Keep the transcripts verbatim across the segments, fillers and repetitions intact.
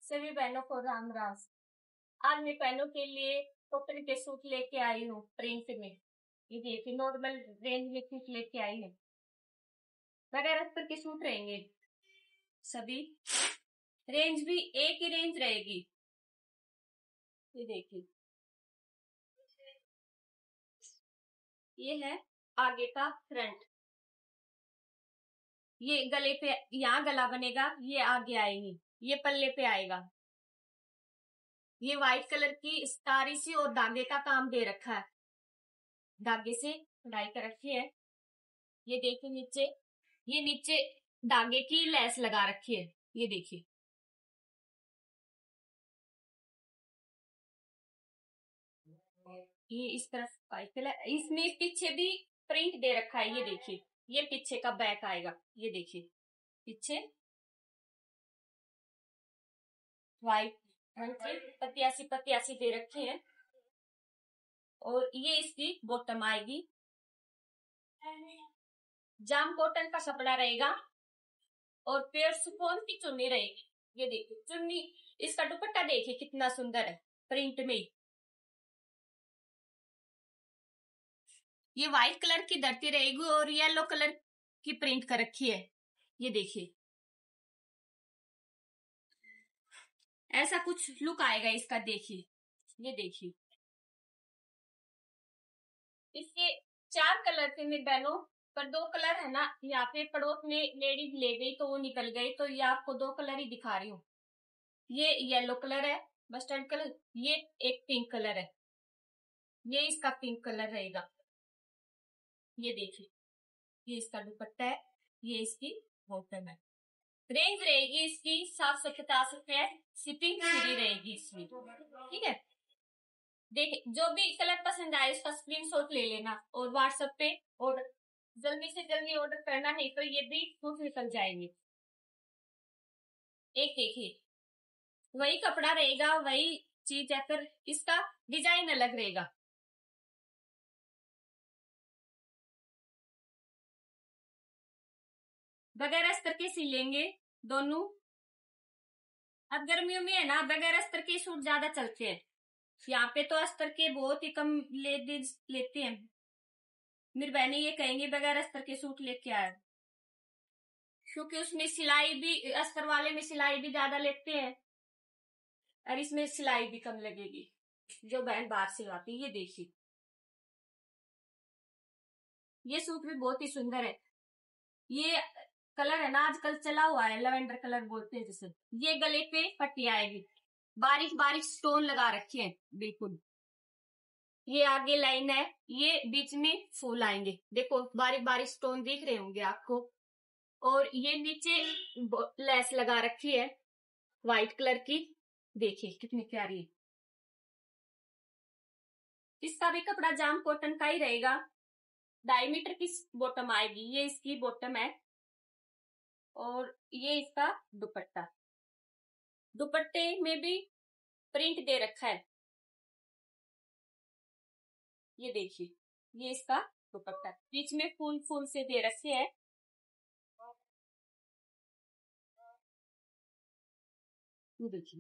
सभी बहनों को राम राम। आज मैं बहनों के लिए कॉटन के सूट लेके आई हूँ प्रिंट में। ये देखिए नॉर्मल रेंज में सूट लेके आई है। बगैर अस्तर के सूट रहेंगे सभी। रेंज भी एक ही रेंज रहेगी। ये देखिए ये है आगे का फ्रंट। ये गले पे यहाँ गला बनेगा, ये आगे आएगी, ये पल्ले पे आएगा। ये व्हाइट कलर की स्टारी सी और धागे का काम दे रखा है, धागे से कढ़ाई कर रखी है। ये देखिए नीचे, ये नीचे धागे की लेस लगा रखी है। ये देखिए ये इस तरफ व्हाइट कलर, इसमें पीछे भी प्रिंट दे रखा है। ये देखिए ये पीछे का बैक आएगा। ये देखिए पीछे व्हाइट रंग के पतियासी पतियासी दे रखे हैं और ये इसकी बॉटम आएगी। जाम कॉटन का कपड़ा रहेगा और प्योर शिफॉन की चुन्नी रहेगी। ये देखिए चुन्नी, इसका दुपट्टा देखिए कितना सुंदर है प्रिंट में। ये व्हाइट कलर की धरती रहेगी और येलो कलर की प्रिंट कर रखी है। ये देखिए ऐसा कुछ लुक आएगा इसका। देखिए ये देखिए इसके चार कलर थे मेरे बहनों, पर दो कलर है ना यहाँ पे पड़ोस में लेडीज ले गई तो वो निकल गई, तो ये आपको दो कलर ही दिखा रही हूँ। ये येलो कलर है, मस्टर्ड कलर, ये एक पिंक कलर है, ये इसका पिंक कलर रहेगा। ये देखिए ये इसका दुपट्टा है, ये इसकी बॉटम है। रेंज रहेगी इसकी सात सौ पचास रुपए, शिपिंग फ्री रहेगी इसमें। ठीक है, देखिए जो भी कलर पसंद आए उसका स्क्रीनशॉट ले लेना और व्हाट्सएप पे ऑर्डर, जल्दी से जल्दी ऑर्डर करना, नहीं तो ये भी सूट निकल जाएंगे। एक देखिए वही कपड़ा रहेगा, वही चीज है, पर इसका डिजाइन अलग रहेगा। बगैर अस्तर के सी लेंगे दोनों। अब गर्मियों में है ना बगैर अस्तर के सूट ज्यादा चलते हैं। यहाँ पे तो अस्तर के बहुत ही कम लेडीज लेते हैं। मेरी बहनें ये कहेंगे बगैर अस्तर के सूट लेके आए, क्योंकि उसमें सिलाई भी, अस्तर वाले में सिलाई भी ज्यादा लेते हैं और इसमें सिलाई भी कम लगेगी जो बहन बाहर सिलवाती। ये देखिए ये सूट भी बहुत ही सुंदर है। ये कलर है ना आजकल चला हुआ है, लेवेंडर कलर बोलते हैं जैसे। ये गले पे पट्टी आएगी, बारीक बारीक स्टोन लगा रखे हैं बिल्कुल। ये आगे लाइन है, ये बीच में फूल आएंगे, देखो बारीक बारीक स्टोन दिख रहे होंगे आपको। और ये नीचे लेस लगा रखी है व्हाइट कलर की, देखिए कितनी प्यारी है। इसका भी कपड़ा जाम कॉटन का ही रहेगा। ढाई मीटर की बॉटम आएगी, ये इसकी बॉटम है और ये इसका दुपट्टा। दुपट्टे में भी प्रिंट दे रखा है। ये देखिए ये इसका दुपट्टा, बीच में फूल फूल से दे रखे हैं। ये देखिए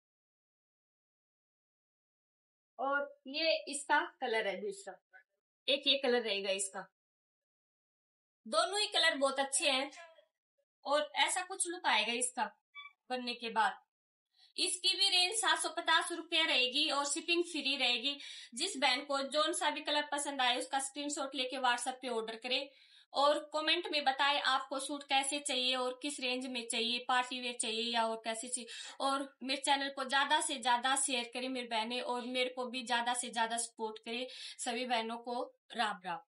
और ये इसका कलर है दूसरा, एक ये कलर रहेगा इसका। दोनों ही कलर बहुत अच्छे हैं और ऐसा कुछ लुक आएगा इसका बनने के बाद। इसकी भी रेंज सात सौ पचास रुपया रहेगी और शिपिंग फ्री रहेगी। जिस बहन को जो सा भी कलर पसंद आए उसका स्क्रीनशॉट लेके व्हाट्सएप पे ऑर्डर करे और कमेंट में बताए आपको सूट कैसे चाहिए और किस रेंज में चाहिए, पार्टी वेयर चाहिए या और कैसे चाहिए। और मेरे चैनल को ज्यादा से ज्यादा शेयर करें मेरी बहनें, और मेरे को भी ज्यादा से ज्यादा सपोर्ट करें। सभी बहनों को राम राम।